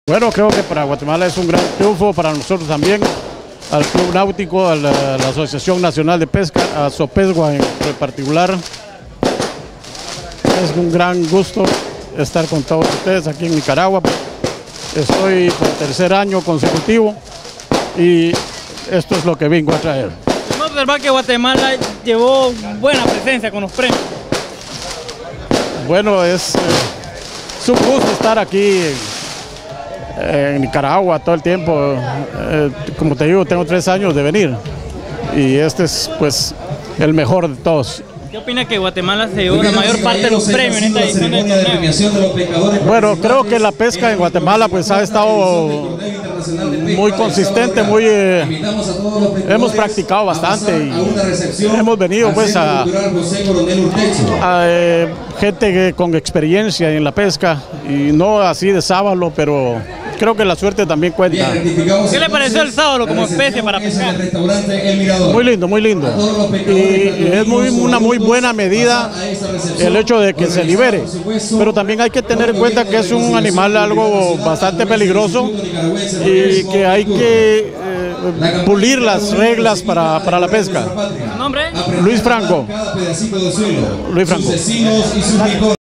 Bueno, creo que para Guatemala es un gran triunfo, para nosotros también, al Club Náutico, a la Asociación Nacional de Pesca, a Sopesgua en particular. Es un gran gusto estar con todos ustedes aquí en Nicaragua. Estoy por tercer año consecutivo y esto es lo que vengo a traer. Podemos observar que Guatemala llevó buena presencia con los premios. Bueno, es un gusto estar aquí en Nicaragua todo el tiempo. Como te digo, tengo 3 años de venir y este es pues el mejor de todos. ¿Qué opina que Guatemala se llevó la mayor parte de los premios en esta edición del torneo? Bueno, creo que la pesca en Guatemala pues ha estado muy consistente, hemos practicado bastante y hemos venido pues a gente con experiencia en la pesca y no así de sábalo, pero creo que la suerte también cuenta. ¿Qué le pareció el sábalo como especie para pescar? Muy lindo, muy lindo. Y es una muy buena medida el hecho de que se libere. Pero también hay que tener en cuenta que es un animal algo bastante peligroso y que hay que pulir las reglas para la pesca. ¿Su nombre? Luis Franco.